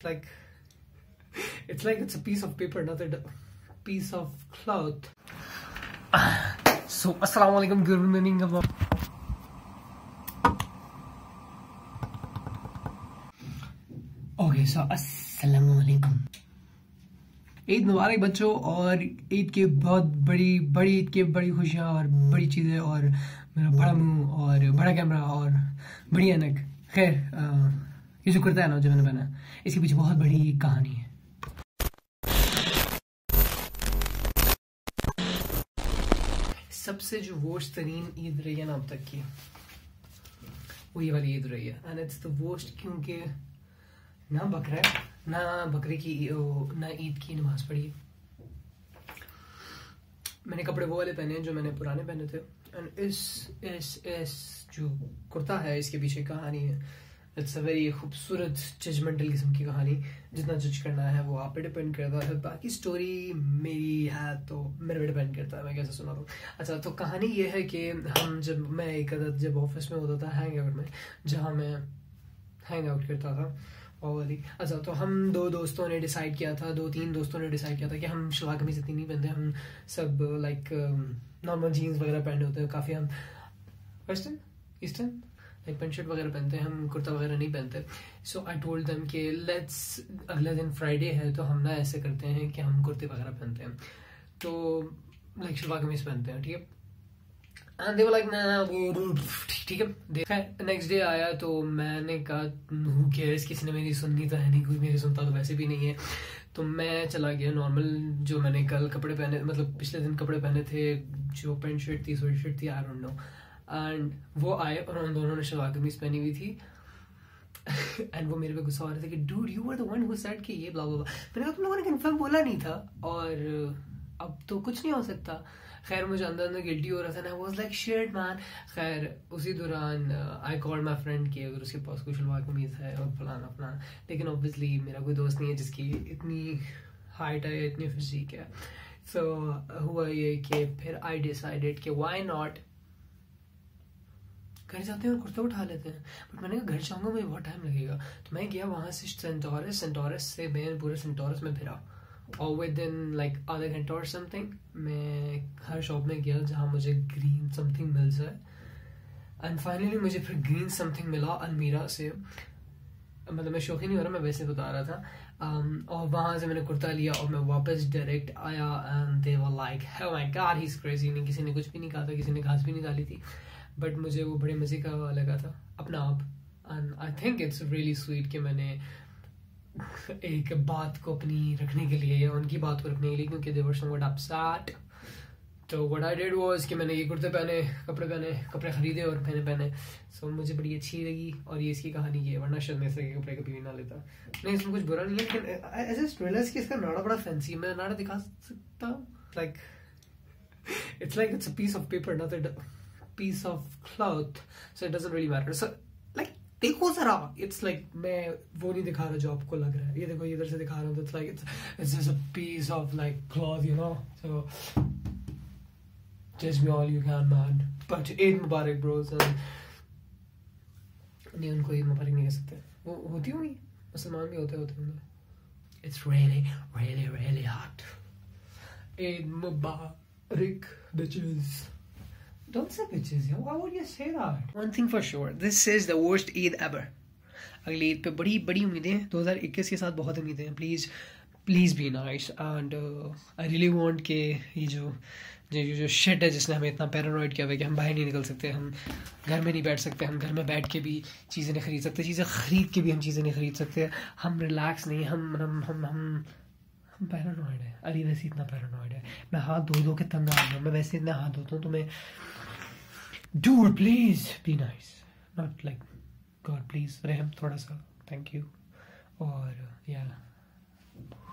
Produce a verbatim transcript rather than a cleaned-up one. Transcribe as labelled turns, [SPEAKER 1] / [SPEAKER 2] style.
[SPEAKER 1] like it's like it's a piece of paper, not a piece of cloth. So assalamu alaikum, good morning. Okay, so assalamu alaikum. Eid मुबारक बच्चों, और ईद के बहुत बड़ी बड़ी ईद के बड़ी खुशियाँ और बड़ी चीज़ें और मेरा बड़ा मुंह और बड़ा कैमरा और बड़ी अनक। खैर, ये जो कुर्ता है ना जो मैंने पहना, इसके पीछे बहुत बड़ी कहानी है। सबसे जो वर्स्ट तरीन ईद रही है ना अब तक की, वो ये वाली ईद रही है। एंड इट्स द वर्स्ट क्योंकि ना बकरा है, ना बकरे की, ना ईद की नमाज पढ़ी। मैंने कपड़े वो वाले पहने हैं जो मैंने पुराने पहने थे। एंड इस इस इस जो कुर्ता है, इसके पीछे कहानी है। इट्स अ वेरी खूबसूरत जजमेंटल किस्म की कहानी। जितना जज करना है वो आप पे डिपेंड करता है, बाकी स्टोरी मेरी है तो मेरे पे डिपेंड करता है मैं कैसे सुना दूँ। अच्छा, तो कहानी ये है कि हम जब मैं एक अदद जब ऑफिस में होता था हैंग आउट में, जहाँ मैं हैंग आउट करता था वाली। अच्छा, तो हम दो दोस्तों ने डिसाइड किया था, दो तीन दोस्तों ने डिसाइड किया था कि हम शलवार कमीज इतनी नहीं पहनते, हम सब लाइक नॉर्मल जीन्स वगैरह पहने होते हैं काफ़ी। हम western eastern like pant shirt वगैरह पहनते हैं, हम कुर्ता वगैरह नहीं पहनते। सो आई टोल्ड देम कि लेट्स, अगले दिन फ्राइडे है तो हम ना ऐसे करते हैं कि हम कुर्ते वगैरह पहनते हैं, तो लाइक शलवार कमीज पहनते हैं, ठीक है। एंड दे वर लाइक ना, ठीक है। देखा, नेक्स्ट डे आया तो मैंने कहा हु केयर्स, किसी ने मेरी सुननी तो है नहीं, कोई मेरी सुनता तो वैसे भी नहीं है। तो मैं चला गया नॉर्मल जो मैंने कल कपड़े पहने, मतलब पिछले दिन कपड़े पहने थे, जो पेंट शर्ट थी, स्वेट शर्ट थी, आई डोंट नो। एंड वो आए और उन दोनों ने शलवार कमीज पहनी हुई थी। एंड वो मेरे पे गुस्सा हो रहे थे कि dude you were the one who said कि ये ब्ला ब्ला ब्ला। मैंने कहा तुम लोगों ने कंफर्म बोला नहीं था और अब तो कुछ नहीं हो सकता। खैर, मुझे अंदर अंदर गिल्टी हो रहा था ना, I was like shit man. खैर, उसी दौरान आई कॉल्ड माय फ्रेंड कि अगर उसके पास कोई शलवार कमीज है और फलाना फलाना, लेकिन ऑब्वियसली मेरा कोई दोस्त नहीं है जिसकी इतनी हाइट है, इतनी फिजिक है। सो so, हुआ ये कि फिर आई डिसाइडेड कि व्हाई नॉट घर जाते हैं और कुर्ता उठा लेते हैं। बट मैंने कहा घर जाऊंगा मुझे बहुत टाइम लगेगा, तो मैं गया वहां से सेंटोरस, सेंटोरस से मैं पूरे सेंटोरस में फिरा और विद इन लाइक आधा घंटा और समथिंग मैं हर शॉप में गया जहाँ मुझे ग्रीन समथिंग मिल जाए। एंड फाइनली मुझे फिर ग्रीन समथिंग मिला अलमीरा से, मतलब मैं शौकी नहीं हो रहा, मैं वैसे बता रहा था। um, और वहाँ से मैंने कुर्ता लिया और मैं वापस डायरेक्ट आया and they were like oh my god he is crazy. नहीं, किसी ने कुछ भी नहीं कहा था, किसी ने घास भी नहीं डाली थी, बट मुझे वो बड़े मजे का लगा था अपना आप। And I think it's really sweet कि मैंने एक बात को अपनी रखने के लिए या उनकी बात को रखने के लिए, क्योंकि दे वर समवट अपसेट, तो व्हाट आई डिड वाज कि मैंने ये कुर्ते पहने, कपड़े पहने, कपड़े खरीदे और मैंने पहने। सो so, मुझे बड़ी अच्छी लगी और ये इसकी कहानी ये, वरना शायद मैं इस तरह के कपड़े कभी भी ना लेता। नहीं, इसमें कुछ बुरा नहीं है, लेकिन आई जस्ट रियलाइज कि इसका नाड़ा बड़ा फैंसी है। मैं नाड़ा दिखा सकता हूँ, like it's like it's a piece of paper, not a piece of cloth, so it doesn't really matter. So like देखो जरा, इट्स लाइक मैं वो नहीं दिखा रहा जो आपको लग रहा है, ये देखो इधर से दिखा रहा हूँ, it's like it's just a piece of like cloth, you know. So just me all you can man, but Eid मुबारक ब्रोस। नहीं, उनको ईद मुबारक नहीं कह सकते, वो होती होंगी, मुसलमान भी होते होते होंगे। It's really really really hot. Eid मुबारक bitches. Don't say bitches, yo. Why would you say that? One thing for sure, this is the worst Eid ever. अगली ईद पे बड़ी बड़ी उम्मीदें, दो हज़ार इक्कीस के साथ बहुत उम्मीदें हैं। Please please be nice and I really want के ये जो जो जो शिट है जिसने हमें इतना पैरानॉइड किया हुआ है कि हम बाहर नहीं निकल सकते, हम घर में नहीं बैठ सकते, हम घर में बैठ के भी चीज़ें नहीं खरीद सकते, चीज़ें खरीद के भी हम चीज़ें नहीं खरीद सकते, हम रिलैक्स नहीं, हम हम हम हम हम पैरानॉइड है। अरे वैसे इतना पैरानॉइड है, मैं हाथ धो धो के तंग आ गया, मैं वैसे इतना हाथ धोता हूँ तो मैं Dude, please be nice. Not like God, please. रहम थोड़ा सा, thank you. और yeah.